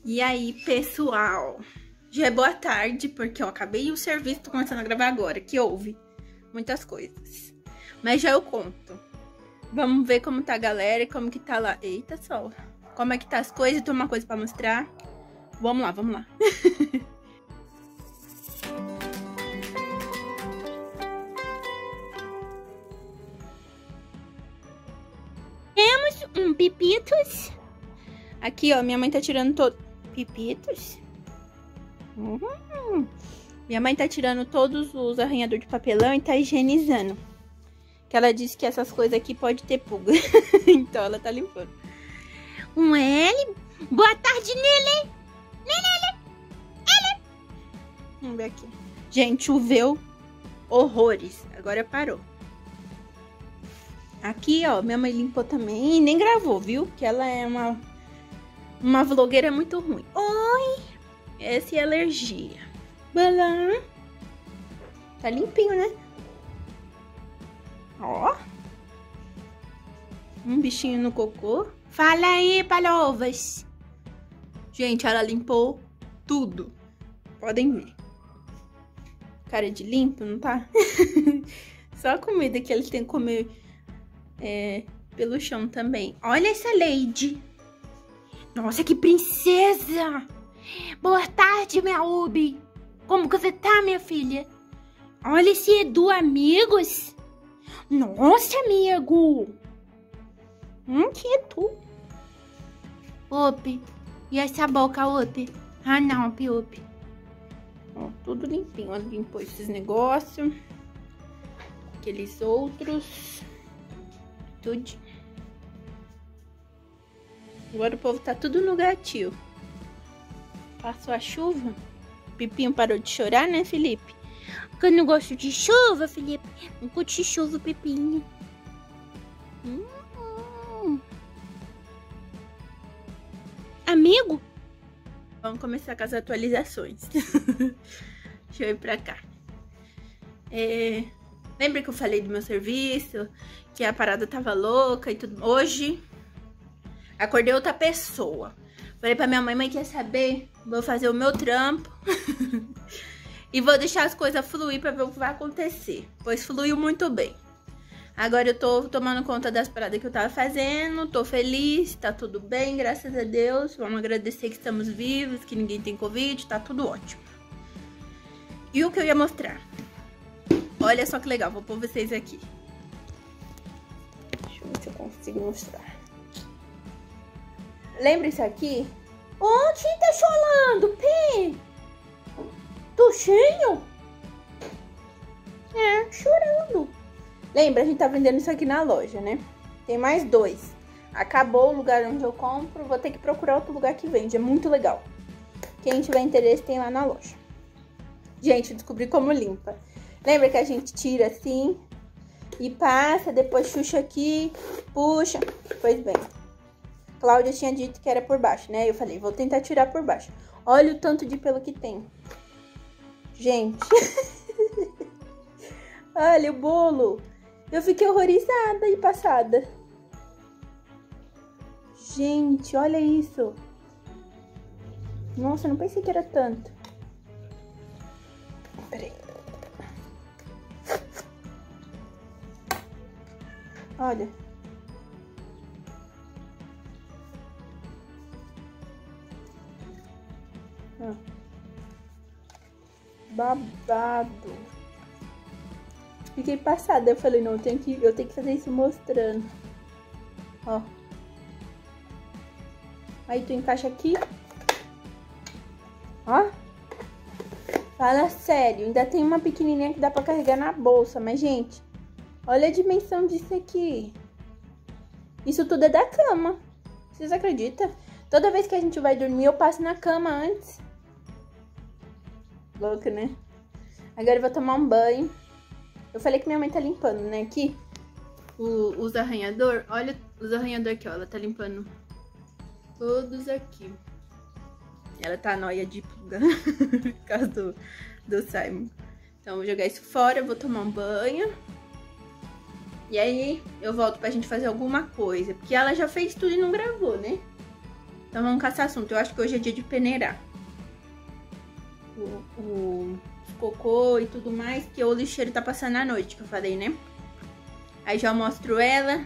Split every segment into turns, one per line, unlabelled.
E aí, pessoal? Já é boa tarde, porque eu acabei o serviço, tô começando a gravar agora, que houve muitas coisas. Mas já eu conto. Vamos ver como tá a galera e como que tá lá. Eita, sol. Como é que tá as coisas? Tem uma coisa pra mostrar. Vamos lá, vamos lá. Temos um pipitos. Aqui, ó, minha mãe tá tirando todo... Pipitos? Minha mãe tá tirando todos os arranhadores de papelão e tá higienizando. Que ela disse que essas coisas aqui pode ter pulga. Então ela tá limpando. Um L. Boa tarde, Nele. Nele. Vamos ver aqui. Gente, choveu horrores. Agora parou. Aqui, ó, minha mãe limpou também e nem gravou, viu? Que ela é uma vlogueira muito ruim. Oi! Essa é alergia. Balão. Tá limpinho, né? Ó. Um bichinho no cocô. Fala aí, palovas. Gente, ela limpou tudo. Podem ver. Cara de limpo, não tá? Só a comida que eles têm que comer pelo chão também. Olha essa Lady. Nossa, que princesa. Boa tarde, minha Ubi. Como que você tá, minha filha? Olha esse Edu, amigos. Nossa, amigo. Que Edu. Upi. E essa boca, Upi? Ah, não, Upi. Ó, tudo limpinho. Ela limpou esses negócios. Aqueles outros. Tudo. Agora o povo tá tudo no gatil. Passou a chuva. Pipinho parou de chorar, né, Felipe? Porque eu não gosto de chuva, Felipe. Não curte chuva, Pipinho. Amigo? Vamos começar com as atualizações. Deixa eu ir pra cá. Lembra que eu falei do meu serviço? Que a parada tava louca e tudo. Hoje, acordei outra pessoa. Falei pra minha mãe, mãe, quer saber? Vou fazer o meu trampo. E vou deixar as coisas fluir pra ver o que vai acontecer. Pois fluiu muito bem. Agora eu tô tomando conta das paradas que eu tava fazendo. Tô feliz, tá tudo bem, graças a Deus. Vamos agradecer que estamos vivos, que ninguém tem Covid, tá tudo ótimo. E o que eu ia mostrar? Olha só que legal, vou pôr vocês aqui. Deixa eu ver se eu consigo mostrar. Lembra isso aqui? Onde tá chorando, Pê? Tuxinho? Chorando. Lembra, a gente tá vendendo isso aqui na loja, né? Tem mais 2. Acabou o lugar onde eu compro. Vou ter que procurar outro lugar que vende. É muito legal. Quem tiver interesse tem lá na loja. Gente, descobri como limpa. Lembra que a gente tira assim e passa, depois chucha aqui, puxa. Pois bem. Cláudia tinha dito que era por baixo, né? Eu falei, vou tentar tirar por baixo. Olha o tanto de pelo que tem. Gente. Olha o bolo. Eu fiquei horrorizada e passada. Gente, olha isso. Nossa, eu não pensei que era tanto. Peraí. Olha. Babado. Fiquei passada. Eu falei, não, eu tenho que fazer isso mostrando. Ó. Aí tu encaixa aqui. Ó. Fala sério. Ainda tem uma pequenininha que dá pra carregar na bolsa. Mas, gente, olha a dimensão disso aqui. Isso tudo é da cama. Vocês acreditam? Toda vez que a gente vai dormir, eu passo na cama antes. Louco, né? Agora eu vou tomar um banho. Eu falei que minha mãe tá limpando, né? Aqui, os arranhador. Olha os arranhador aqui, ó. Ela tá limpando todos aqui. Ela tá nóia de pulga. Por causa do Simon. Então, eu vou jogar isso fora. Vou tomar um banho. E aí, eu volto pra gente fazer alguma coisa. Porque ela já fez tudo e não gravou, né? Então vamos caçar assunto. Eu acho que hoje é dia de peneirar o cocô e tudo mais, que o lixeiro tá passando à noite, que eu falei, né? Aí já mostro ela.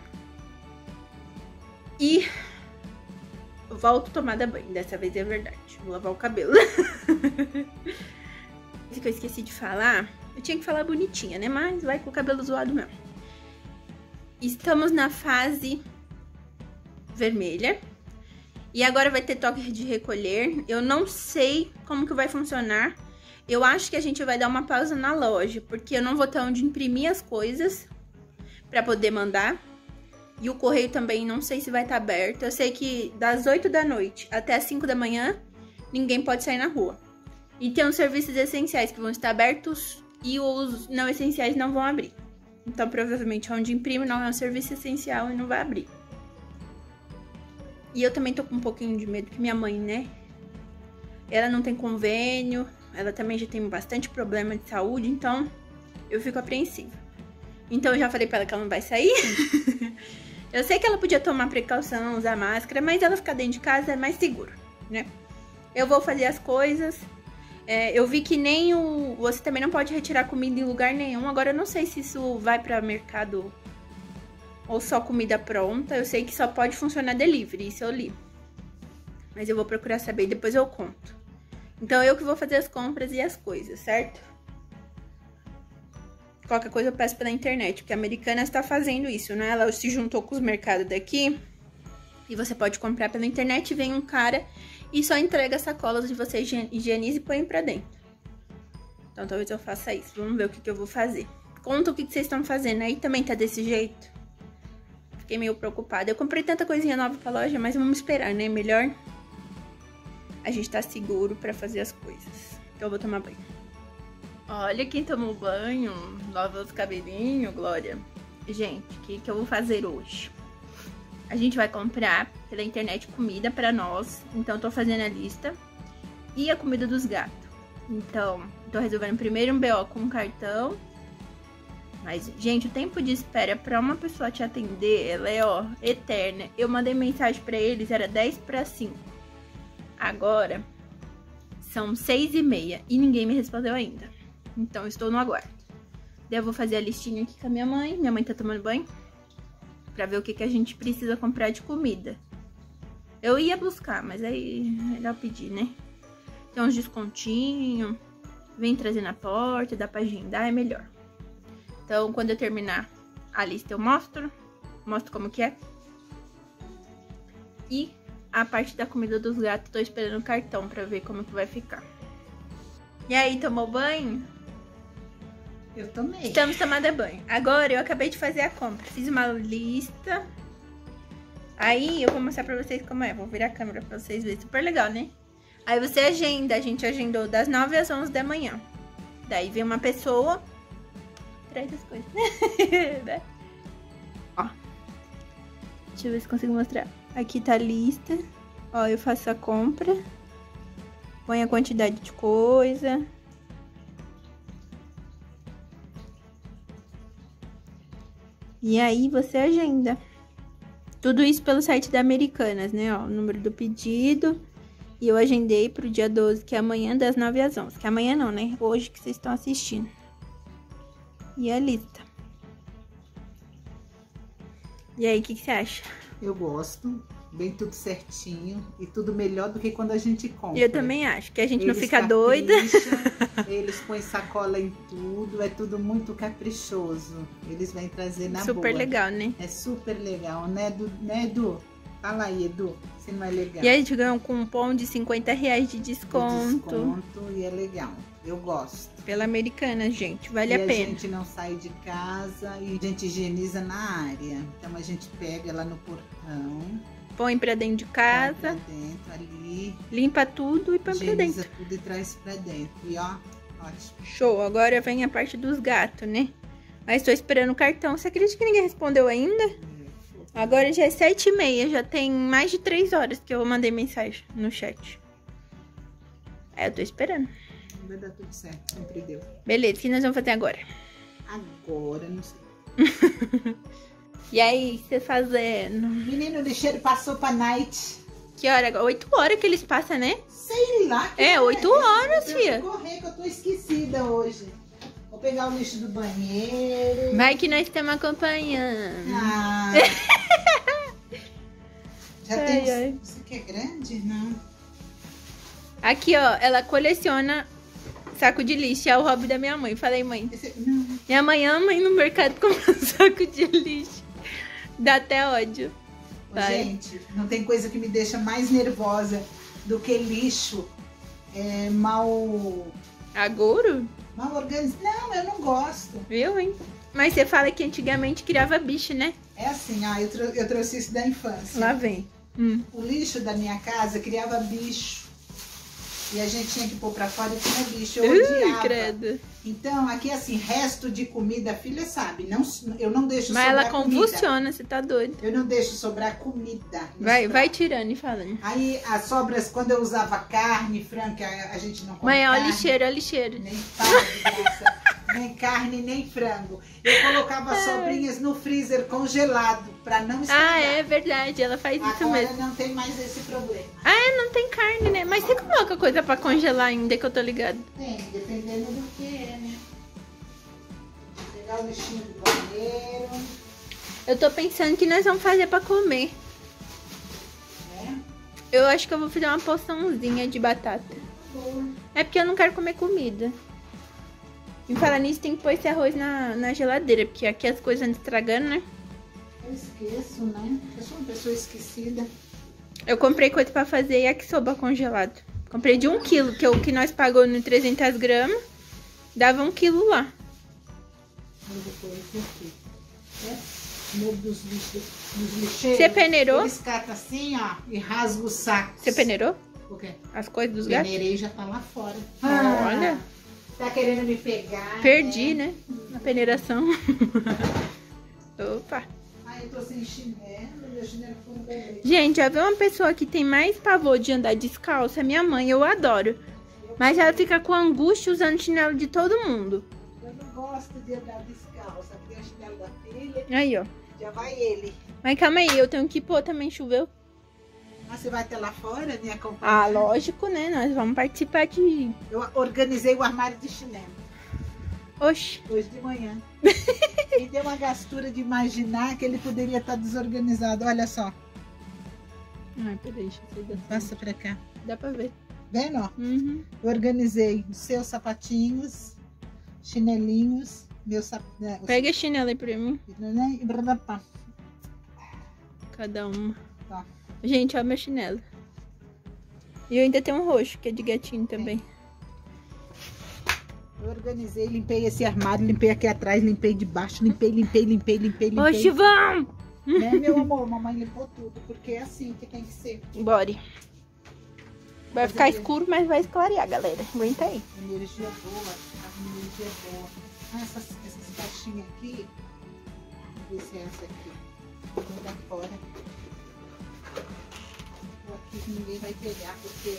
E volto tomada banho. Dessa vez é verdade. Vou lavar o cabelo. Isso que eu esqueci de falar. Eu tinha que falar bonitinha, né? Mas vai com o cabelo zoado mesmo. Estamos na fase vermelha. E agora vai ter toque de recolher. Eu não sei como que vai funcionar. Eu acho que a gente vai dar uma pausa na loja, porque eu não vou ter onde imprimir as coisas pra poder mandar. E o correio também não sei se vai estar aberto. Eu sei que das 8 da noite até as 5 da manhã, ninguém pode sair na rua. E tem os serviços essenciais que vão estar abertos e os não essenciais não vão abrir. Então, provavelmente, onde imprime não é um serviço essencial e não vai abrir. E eu também tô com um pouquinho de medo que minha mãe, né? Ela não tem convênio, ela também já tem bastante problema de saúde, então eu fico apreensiva. Então eu já falei pra ela que ela não vai sair. Eu sei que ela podia tomar precaução, usar máscara, mas ela ficar dentro de casa é mais seguro, né? Eu vou fazer as coisas. Eu vi que nem você também não pode retirar comida em lugar nenhum. Agora eu não sei se isso vai pra mercado ou só comida pronta. Eu sei que só pode funcionar delivery, isso eu li. Mas eu vou procurar saber e depois eu conto. Então eu que vou fazer as compras e as coisas, certo? Qualquer coisa eu peço pela internet, porque a Americanas está fazendo isso, né? Ela se juntou com os mercados daqui e você pode comprar pela internet, vem um cara e só entrega sacolas e você higieniza e põe pra dentro. Então talvez eu faça isso. Vamos ver o que eu vou fazer. Conta o que vocês estão fazendo aí, também tá desse jeito? Fiquei meio preocupada. Eu comprei tanta coisinha nova pra loja, mas vamos esperar, né? Melhor a gente tá seguro pra fazer as coisas. Então eu vou tomar banho. Olha quem tomou banho, lavou os cabelinhos, Glória. Gente, o que eu vou fazer hoje? A gente vai comprar pela internet comida pra nós. Então, eu tô fazendo a lista. E a comida dos gatos. Então, tô resolvendo primeiro um BO com um cartão. Mas, gente, o tempo de espera pra uma pessoa te atender, ela é, ó, eterna. Eu mandei mensagem pra eles, era 10 para 5. Agora, são 6h30 e ninguém me respondeu ainda. Então, eu estou no aguardo. Daí eu vou fazer a listinha aqui com a minha mãe. Minha mãe tá tomando banho. Pra ver o que a gente precisa comprar de comida. Eu ia buscar, mas aí é melhor pedir, né? Tem uns descontinhos. Vem trazer na porta, dá pra agendar, é melhor. Então, quando eu terminar a lista, eu mostro. Mostro como que é. E a parte da comida dos gatos, tô esperando o cartão pra ver como que vai ficar. E aí, tomou banho?
Eu tomei.
Estamos tomando banho. Agora eu acabei de fazer a compra. Fiz uma lista. Aí eu vou mostrar pra vocês como é. Vou virar a câmera pra vocês verem. Super legal, né? Aí você agenda. A gente agendou das 9 às 11 da manhã. Daí vem uma pessoa. Traz as coisas. Né? Ó. Deixa eu ver se consigo mostrar. Aqui tá a lista. Ó, eu faço a compra. Põe a quantidade de coisa. E aí você agenda. Tudo isso pelo site da Americanas, né? Ó, o número do pedido. E eu agendei pro dia 12, que é amanhã, das 9 às 11. Que amanhã não, né? Hoje que vocês estão assistindo. E a lista. E aí, o que você acha?
Eu gosto. Bem tudo certinho. E tudo melhor do que quando a gente compra.
Eu também acho. Que a gente não fica doida.
Eles põem sacola em tudo. É tudo muito caprichoso. Eles vêm trazer na boa.
Super legal, né?
É super legal, né, Edu? Fala aí, Edu. Se não é legal.
E a gente ganhou um cupom de R$50 de desconto.
E é legal. Eu gosto.
Pela Americanas, gente. Vale a pena.
E a gente não sai de casa e a gente higieniza na área. Então a gente pega ela no portão.
Põe pra dentro de casa.
Põe pra dentro ali.
Limpa tudo e põe pra dentro.
Higieniza tudo e traz pra dentro. E ó, ótimo.
Show. Agora vem a parte dos gatos, né? Mas tô esperando o cartão. Você acredita que ninguém respondeu ainda? Agora já é 7h30. Já tem mais de 3 horas que eu mandei mensagem no chat. Eu tô esperando.
Vai dar tudo certo. Sempre deu.
Beleza. O que nós vamos fazer agora?
Agora, não sei.
E aí, você fazendo?
Menino, o lixeiro passou pra night.
Que hora? 8 horas que eles passam, né?
Sei lá.
É, 8 horas,
eu
tia.
vou correr que eu tô esquecida hoje. Vou pegar o lixo do banheiro.
Vai que nós estamos acompanhando.
Ah. Já
Ai,
tem...
ai.
Isso aqui é grande? Não.
Aqui, ó, ela coleciona saco de lixo. É o hobby da minha mãe. Falei, mãe.
Não.
Minha mãe ama ir no mercado comprar um saco de lixo. Dá até ódio. Vai.
Gente, não tem coisa que me deixa mais nervosa do que lixo mal
Agouro?
organizado. Não, eu não gosto.
Viu, hein? Mas você fala que antigamente criava bicho, né?
É assim, eu trouxe isso da infância.
Lá vem.
O lixo da minha casa criava bicho. E a gente tinha que pôr pra fora e tinha bicho. Eu odiava.
Credo.
Então, aqui assim, resto de comida, a filha sabe. Eu não deixo
Mas
sobrar
ela
comida.
convulsiona, você tá doido.
Eu não deixo sobrar comida.
Vai tirando e falando.
Aí, as sobras, quando eu usava carne, frango, que a gente não come
Mãe, ó,
carne.
lixeiro, ó, lixeiro.
Nem fala de graça. Nem carne, nem frango. Eu colocava sobrinhas no freezer congelado, pra não estragar.
Ah, é verdade, ela faz isso
Agora
mesmo.
não tem mais esse problema.
Ah, é, não tem carne, né? Mas você coloca coisa pra congelar ainda, que eu tô ligado.
Tem, dependendo do que é, né? Vou pegar o lixinho do banheiro.
Eu tô pensando que nós vamos fazer pra comer.
Né?
Eu acho que eu vou fazer uma porçãozinha de batata.
Boa.
É porque eu não quero comer comida. E falar nisso, tem que pôr esse arroz na geladeira, porque aqui as coisas andam estragando, né?
Eu esqueço, né? Eu sou uma pessoa esquecida.
Eu comprei coisa pra fazer yakisoba congelado. Comprei de 1 quilo, que é o que nós pagou no 300 gramas. Dava 1 quilo lá.
Eu vou pôr esse aqui. É? No dos lixeiros.
Você peneirou?
Eles catam assim, ó, e rasgam o saco.
Você peneirou
O quê?
as coisas dos gatos?
Peneirei, já tá lá fora.
Olha.
Tá querendo me pegar?
Perdi, né? Na peneiração. Opa.
Ah, eu tô sem chinelo, meu chinelo foi no banheiro.
Gente, já viu uma pessoa que tem mais pavor de andar descalço? É minha mãe, eu adoro. Mas ela fica com angústia usando chinelo de todo mundo.
Eu não gosto de andar descalça. Tem o chinelo da filha,
Aí, ó.
já vai ele.
Mas calma aí, eu tenho que pôr também, choveu.
Ah, você vai até lá fora me acompanhar?
Ah, lógico, né? Nós vamos participar de...
Eu organizei o armário de chinelo
Oxi.
hoje de manhã. E deu uma gastura de imaginar que ele poderia estar desorganizado. Olha só.
Ai, peraí, deixa eu ver.
Passa pra cá.
Dá pra ver.
Vendo, ó?
Uhum.
Eu organizei os seus sapatinhos, chinelinhos, meu sapato.
Pega a chinela aí pra mim. Cada uma.
Tá.
Gente, ó meu chinelo. E eu ainda tenho um roxo, que é de gatinho também.
Eu organizei, limpei esse armário, limpei aqui atrás, limpei de baixo, limpei.
Ô, Chivão!
Né, meu amor? Mamãe limpou tudo, porque é assim que tem que ser.
Bora. Vai ficar escuro, mas vai esclarear, galera. Aguenta aí.
Energia boa, energia boa. Ah, essas caixinhas aqui. Vamos ver se é essa aqui. Vou botar fora. Vou aqui que ninguém vai pegar, porque...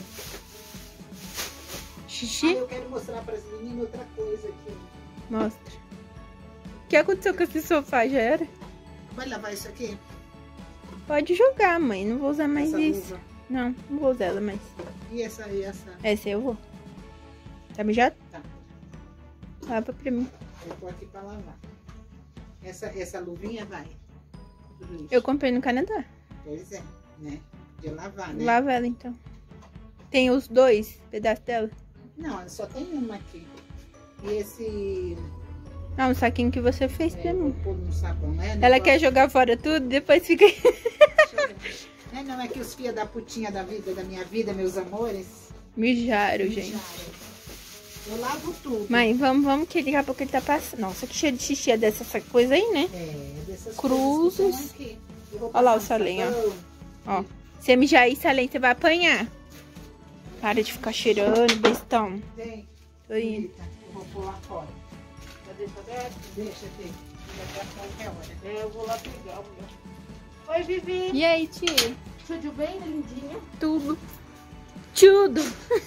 Xixi?
eu quero mostrar para as meninas outra coisa aqui.
Mostra. O que aconteceu com esse sofá? Já era?
Vai lavar isso aqui?
Pode jogar, mãe. Não vou usar mais
Essa
isso.
luva.
Não vou usar ela mais.
E essa aí, essa?
Essa eu vou. Tá mijado?
Tá.
Lava pra mim.
Eu tô aqui para lavar. Essa luvinha vai. Tudo isso.
Eu comprei no Canadá.
Pois é, né? De lavar, né?
Lava ela, então. Tem os 2 pedaços dela?
Não, só tem uma aqui. E esse...
Ah, um saquinho que você fez pra
vou
mim.
pôr no sabão, né?
Ela quer jogar fora tudo, depois fica...
Não, é que os filhos da putinha da minha vida, meus amores...
Mijaram, gente.
Eu lavo tudo.
Mãe, vamos que daqui a pouco ele tá passando. Nossa, que cheiro de xixi é dessa coisa aí, né?
É, dessas
Cruzes.
coisas que estão aqui. Eu vou
Olha lá o
passar
Salem, ó.
sabão.
Ó. Se mijar aí, Salem, você vai apanhar. Para de ficar cheirando, bestão.
Vem.
Tô indo.
Bonita. Eu vou pôr lá fora. Já deixa aberto? Deixa, tem. Já tá qualquer hora. Eu vou lá pegar o meu. Oi, Vivi.
E aí, tia?
Tudo bem, lindinha?
Tudo. Tudo.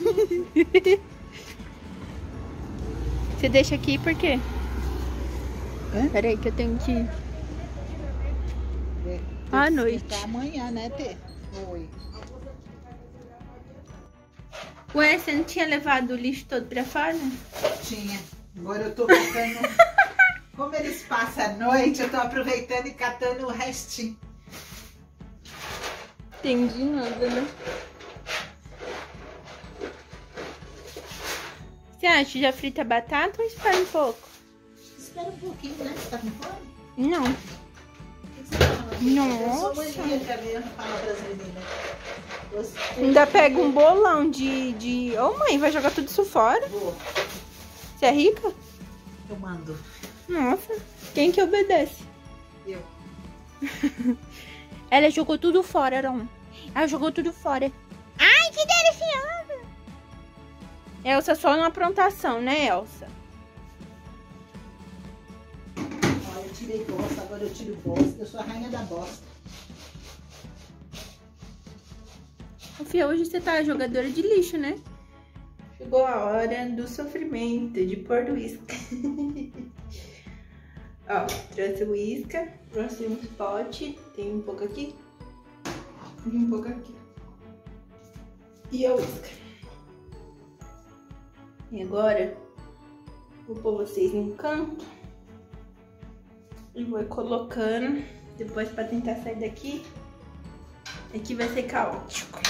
Você deixa aqui por quê? Peraí que eu tenho que ir. À noite.
Tá amanhã, né, Tê? Oi.
Ué, você não tinha levado o lixo todo pra fora?
Tinha. Agora eu tô catando. Como eles passam a noite, eu tô aproveitando e catando o restinho.
Entendi nada, né? Você acha que já frita a batata ou espera um pouco?
Espera um pouquinho, né? Você tá com fome?
Não.
O que você tá falando?
Nossa.
Eu sou maníaca mesmo, fala pras meninas.
Ainda pega um bolão de... Ô, mãe, vai jogar tudo isso fora?
Vou.
Você é rica?
Eu mando.
Nossa. Quem que obedece?
Eu.
Ela jogou tudo fora, Aron. Ela jogou tudo fora. Ai, que delicioso! Elsa só uma aprontação, né, Elsa?
Ó, eu tirei bosta, agora eu tiro bosta. Eu sou a rainha da bosta.
Fia, hoje você tá jogadora de lixo, né? Chegou a hora do sofrimento, de pôr do isca. Ó, trouxe o isca, trouxe um pote, tem um pouco aqui e um pouco aqui. E a isca. E agora, vou pôr vocês num canto e vou colocando, depois pra tentar sair daqui. Aqui vai ser caótico.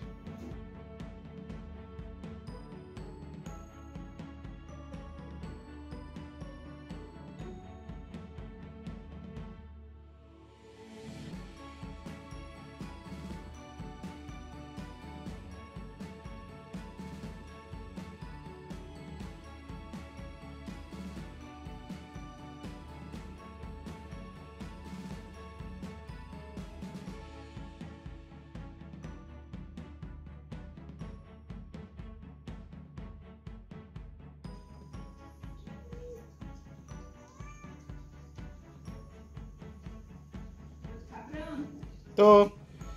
Tô.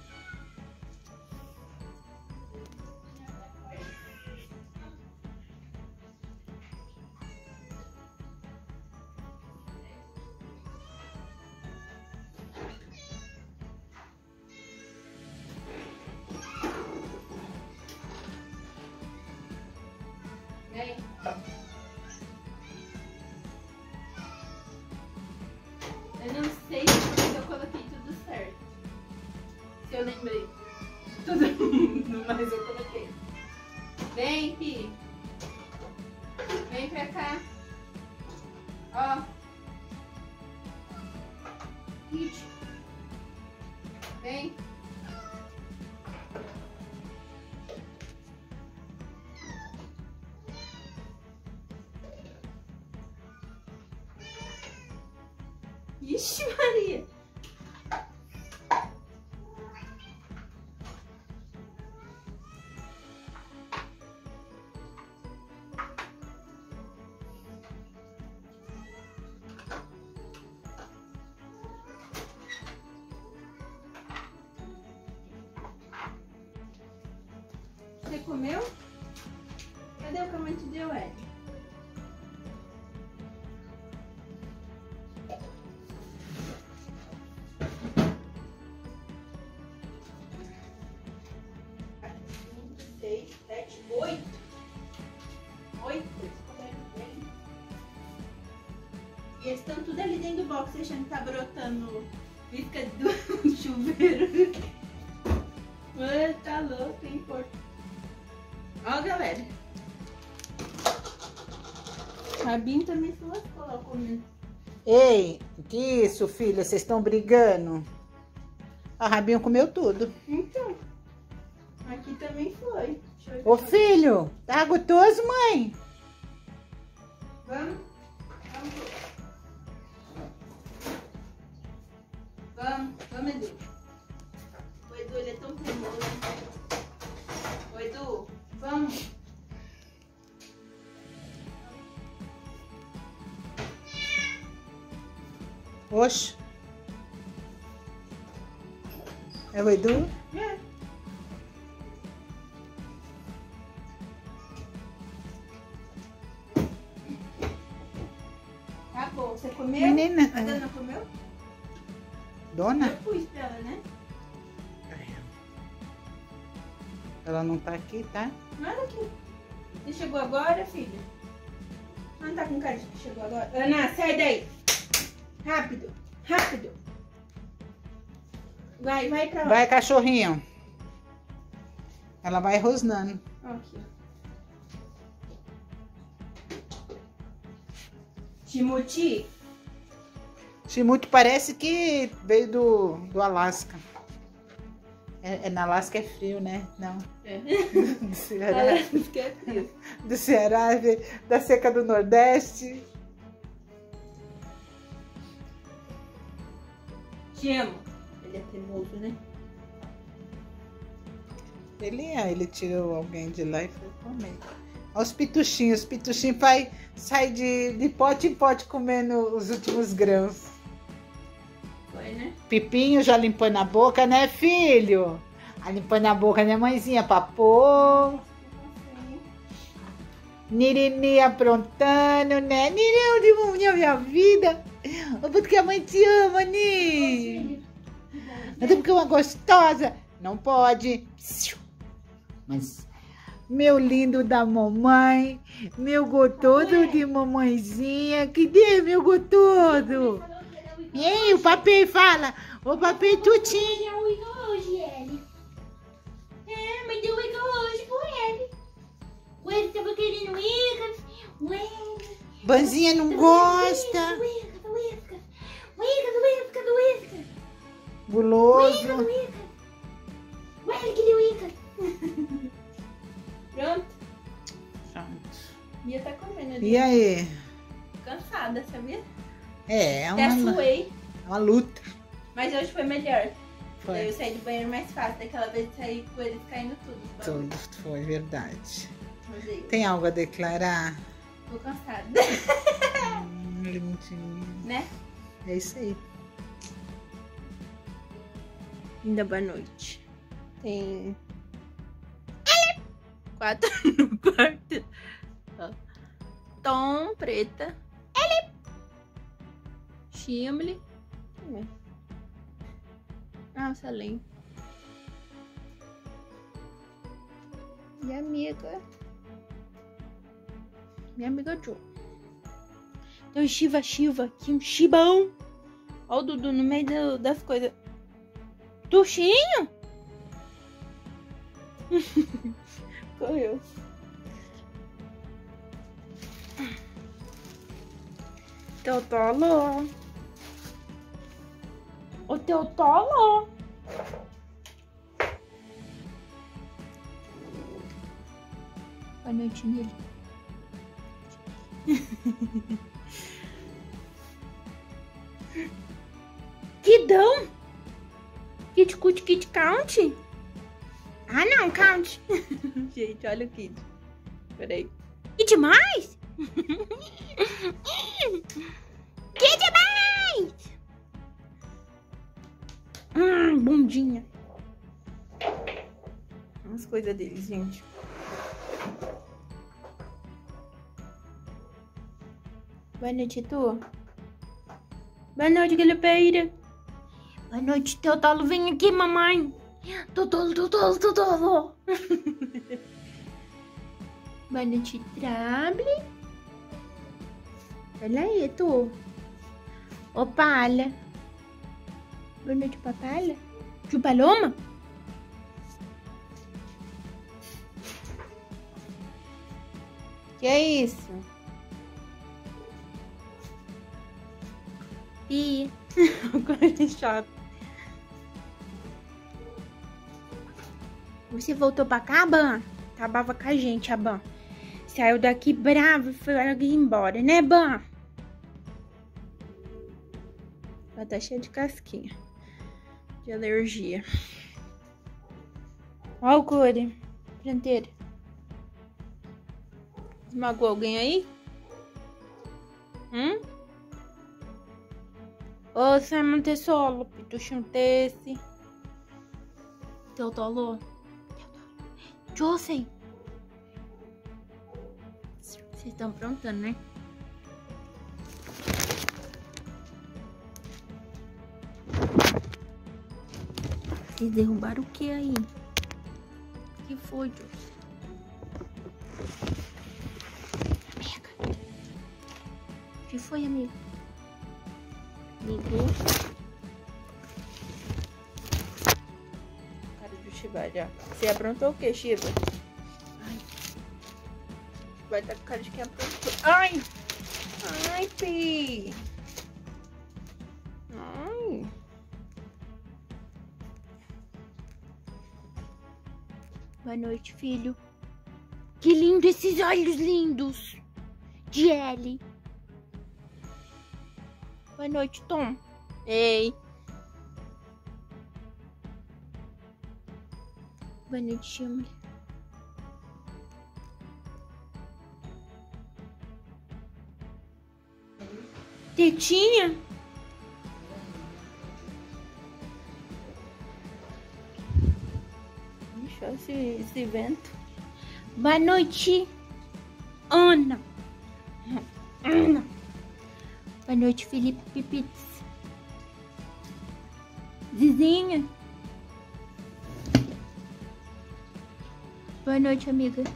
Vem. Eu não sei se eu coloquei tudo certo. Se eu lembrei. Tudo, mas eu coloquei. Vem, Pi. Vem pra cá. Ó. Kit. Vem. Ixi, Maria. Você comeu? Cadê o que a mãe te deu, Ed? Seis, sete, oito. Oito. E eles estão tudo ali dentro do box, achando que tá brotando isca do chuveiro. Mano, tá louco, hein, porco. Ó, galera. Rabinho também se lascou lá comendo.
Ei, que isso, filha? Vocês estão brigando? A Rabinho comeu tudo.
Então, aqui também foi. Deixa eu ver.
Ô, filho, tá gostoso, mãe?
Vamos? Vamos, Edu. O Edu, ele é tão teimoso. Ô, Edu, vamos.
Oxe. É o Edu?
É. Acabou. Você comeu?
Menina.
A Dona comeu?
Dona?
Eu pus pra ela, né?
Ela não tá aqui, tá?
Olha aqui. Você chegou agora, filha? Não tá com cara de que chegou agora? Ana, sai daí. Rápido, rápido. Vai pra onde?
Vai, cachorrinho. Ela vai rosnando.
Aqui. Timoti.
Timute parece que veio do Alasca. Na Alasca é frio, né? Não.
É.
Do Ceará.
Que é frio.
Do Ceará, da seca do Nordeste.
Te amo. Ele é teimoso, né?
Ele tirou alguém de lá e foi comer. Olha os pituchinhos. Os pituchinhos sai de pote em pote comendo os últimos grãos.
Foi, né?
Pipinho já limpando a boca, né, filho? Limpando a boca, né, mãezinha? Papô. Nirini aprontando, né? Nirão de minha vida. Porque a mãe te ama, Ni. Até porque é uma gostosa. Não pode. Mas, meu lindo da mamãe. Meu gostoso de mamãezinha. Que dê, meu gostoso. E aí, o papai fala. O papai tutinho.
Deu Wicca hoje, ele. É, mas deu Wicca hoje por ele. O ele tava querendo Wicca. O ele.
Banzinha não gosta.
Wicca.
Guloso.
O ele queria Wicca.
Pronto. Ia tá comendo ali.
E aí?
Cansada, sabia?
É
Até suei.
uma luta.
Mas hoje foi melhor.
Foi.
Daí eu saí do banheiro mais fácil. Daquela vez eu saí com eles caindo tudo.
Tudo foi verdade.
Mas aí,
Tem algo a declarar?
tô cansada.
Lindinho.
Né?
É isso aí.
Ainda boa noite. Tem 4 no quarto. Ó. Tom, preta. Chimble. Nossa, Len. E a amiga. Minha amiga Jo. Tem um Shiva aqui, um Shibão. Ó o Dudu no meio das coisas. Tuxinho? Correu. Teotolo. O Teotolo. Boa noite nele. Kidão? Kit cut kit count? Ah não, count. Gente, olha o kit. Peraí. Que demais? Que demais? Bundinha. As coisas deles, gente. Boa noite, tu. Boa noite, Galipeira. Boa noite, Teotolo. Vem aqui, mamãe. Totolo. Boa noite, Trable. Olha aí, tu. Ô, Palha. Boa noite, Papalha. Tio Paloma. Que é isso? Ih, coisa chata. Você voltou pra cá, Ban? Acabava com a gente, a Ban. Saiu daqui bravo e foi embora, né, Ban? Ela tá cheia de casquinha. De alergia. Ó o Core. Pranteira. Esmagou alguém aí? Ô, Simon Tessolo. Pituxinho desse. Teotolo. Josei. Vocês estão aprontando, né? Vocês derrubaram o que aí? O que foi, Josei? Amiga. O que foi, amigo? Amigo. Cara do Shiba já. Você aprontou o que, Shiba? Ai. Vai dar cara de quem aprontou. Ai! Ai, Pi! Ai! Boa noite, filho. Que lindo esses olhos lindos de Ellie. Boa noite, Tom. Ei. Boa noite, Chimley. Tetinha? Deixa esse vento. Boa noite, Ana. Ana. Boa noite, Felipe Pipites. Zizinha. Boa noite, amiga.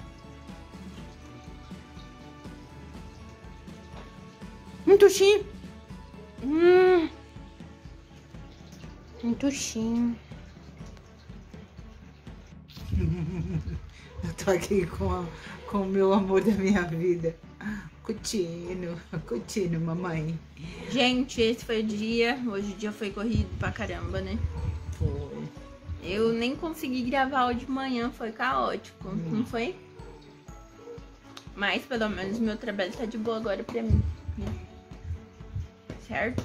Um tuxinho. Um tuxinho.
Eu tô aqui com o meu amor da minha vida. Coutinho, mamãe.
Gente, esse foi o dia. Hoje o dia foi corrido pra caramba, né?
Foi.
Eu nem consegui gravar hoje de manhã, foi caótico, não foi? Mas pelo menos meu trabalho tá de boa agora pra mim, né? Certo?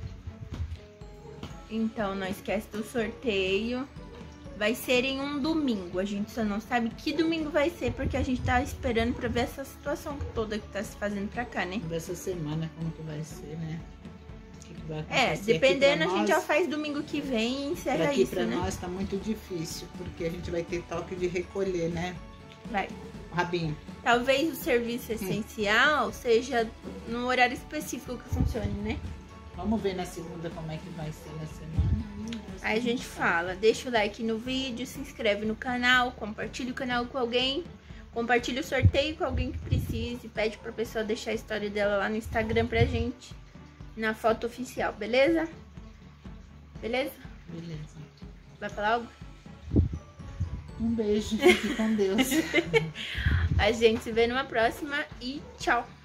Então não esquece do sorteio. Vai ser em um domingo. A gente só não sabe que domingo vai ser, porque a gente tá esperando pra ver essa situação toda que tá se fazendo pra cá, né?
Dessa semana, como que vai ser, né? O que vai acontecer
dependendo,
aqui
a gente
nós,
já faz domingo que vem e encerra
aqui
isso,
pra
né?
nós tá muito difícil, porque a gente vai ter toque de recolher, né?
Vai.
Rabinho.
Talvez o serviço essencial seja no horário específico que funcione, né?
Vamos ver na segunda como é que vai ser na semana.
Aí a gente fala, deixa o like no vídeo, se inscreve no canal, compartilha o canal com alguém, compartilha o sorteio com alguém que precise, pede pra pessoa deixar a história dela lá no Instagram pra gente, na foto oficial, beleza? Beleza?
Beleza.
Vai falar algo?
Um beijo, fique com Deus.
A gente se vê numa próxima e tchau!